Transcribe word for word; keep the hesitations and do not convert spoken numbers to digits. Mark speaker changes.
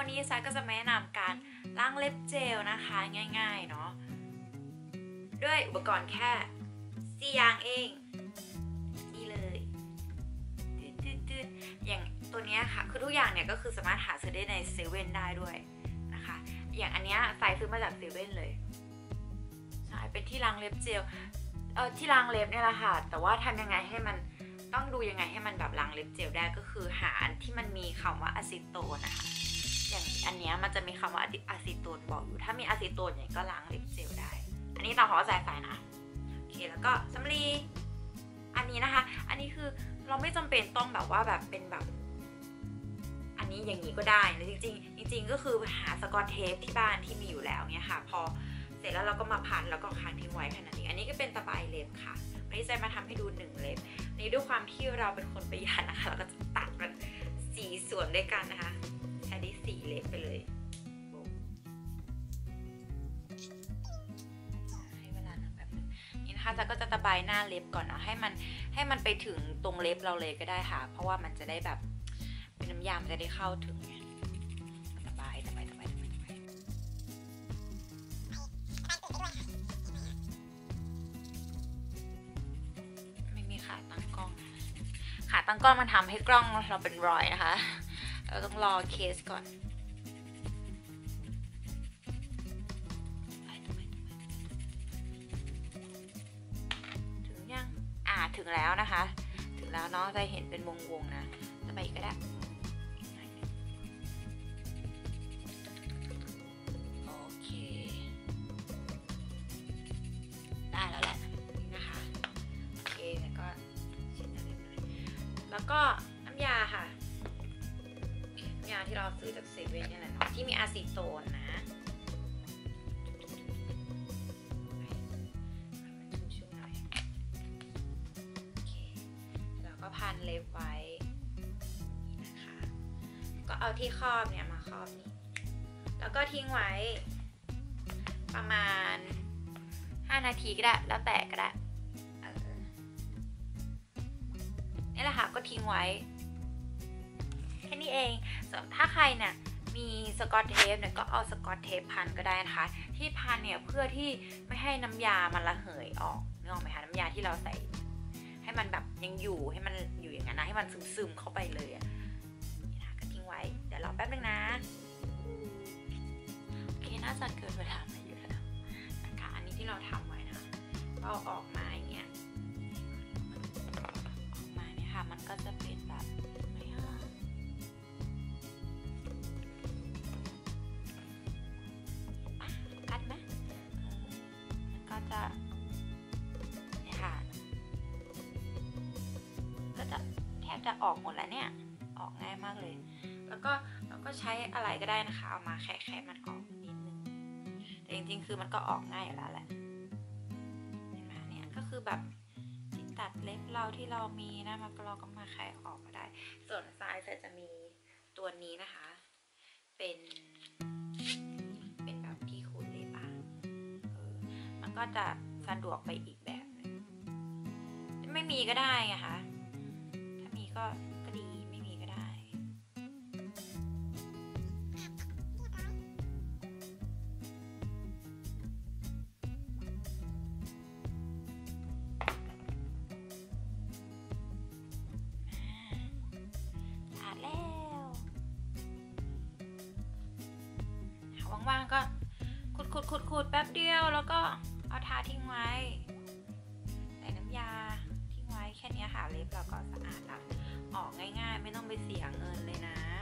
Speaker 1: วันนี้ซายก็จะมาแนะนำการล้างเล็บเจลนะคะง่ายๆเนาะด้วยอุปกรณ์แค่สี่อย่างเองนี่เลยตืดๆอย่างตัวนี้ค่ะคือทุกอย่างเนี่ยก็คือสามารถหาซื้อได้ในเซเว่นได้ด้วยนะคะอย่างอันนี้ซายซื้อมาจากเซเว่นเลยใช่เป็นที่ล้างเล็บเจลเออที่ล้างเล็บเนี่ยแหละค่ะแต่ว่าทำยังไงให้มันต้องดูยังไงให้มันแบบล้างเล็บเจลได้ก็คือหาอันที่มันมีคำว่าอะซิโตนนะคะอย่างอันนี้มันจะมีคำว่าอะซิโตนบอกอยู่ถ้ามีอะซิโตนเนี่ยก็ล้างเล็บเจลได้อันนี้ตามขอใส่ใส่นะโอเคแล้วก็สำลีอันนี้นะคะอันนี้คือเราไม่จำเป็นต้องแบบว่าแบบเป็นแบบอันนี้อย่างนี้ก็ได้นะจริงๆจริงๆก็คือหาสกอตเทปที่บ้านที่มีอยู่แล้วเนี่ยค่ะพอเสร็จแล้วเราก็มาพันแล้วก็ค้างทิ้งไว้แค่นั้นเองอันนี้ก็เป็นตะไบเล็บค่ะวันนี้จะมาทำให้ดูหนึ่งเล็บนี่ด้วยความที่เราเป็นคนประหยัดนะคะเราก็จะตัดมันสี่ส่วนด้วยกันนะคะใช้ได้สี่เล็บไปเลยให้เวลาหนึ่งแบบนึงนี่นะคะจะก็จะตะไบหน้าเล็บก่อนเนาะให้มันให้มันไปถึงตรงเล็บเราเลยก็ได้ค่ะเพราะว่ามันจะได้แบบเป็นน้ำยามันจะได้เข้าถึงตะไบตะไบตะไบตะไบตะไบไม่มีขาตั้งกล้องขาตั้งกล้องมันทำให้กล้องเราเป็นรอยนะคะเราต้องรอเคสก่อนถึงยังอ่าถึงแล้วนะคะถึงแล้วเนาะจะเห็นเป็นวงๆนะจะไปก็ได้โอเคได้แล้วแหละนะคะโอเคแล้วก็เช็ดอะไรหน่อยแล้วก็น้ำยาค่ะน้ำยาที่เราซื้อจากเซเว่นนี่แหละเนาะที่มีอะซิโตนนะพันเล็บไว้นี่นะคะก็เอาที่ครอบเนี่ยมาครอบนี่แล้วก็ทิ้งไว้ประมาณห้านาทีก็ได้แล้วแต่ก็ได้นี่แหละค่ะก็ทิ้งไว้แค่นี้เองส่วนถ้าใครเนี่ยมีสกอตเทปเนี่ยก็เอาสกอตเทปพันก็ได้นะคะที่พันเนี่ยเพื่อที่ไม่ให้น้ำยามันระเหยออกนึกออกไหมคะน้ำยาที่เราใส่ให้มันแบบยังอยู่ให้มันอยู่อย่างนั้นนะให้มันซึมๆเข้าไปเลยอ่ะนี่นะก็ทิ้งไว้เดี๋ยวรอแป๊บนึงนะโอเคน่าจะเกินเวลามาอยู่แล้วนะคะอันนี้ที่เราทำไว้นะก็ออกมาอย่างเงี้ยออกมาเนี่ยค่ะมันก็จะเป็นแบบไม่ฮะกัดไหมมันก็จะแทบจะออกหมดแล้วเนี่ยออกง่ายมากเลยแล้วก็เราก็ใช้อะไรก็ได้นะคะเอามาแคะแคะมันออกนิดนึงแต่จริงๆคือมันก็ออกง่ายอยู่แล้วแหละเห็นไหมเนี่ยก็คือแบบที่ตัดเล็บเราที่เรามีนะมันก็เราก็มาแคะออกก็ได้ส่วนซ้ายจะมีตัวนี้นะคะเป็นเป็นแบบที่ขูดเล็บอ่ะเออมันก็จะสะดวกไปอีกแบบนึงไม่มีก็ได้ไงคะก็ก็ดีไม่มีก็ได้สะอาดแล้วว่างๆก็ขุดขุดขุดขุดแป๊บเดียวแล้วก็เอาทาทิ้งไว้ใส่น้ำยาทิ้งไว้แค่นี้ค่ะเล็บเราก็สะอาดแล้วออกง่ายๆไม่ต้องไปเสียเงินเลยนะ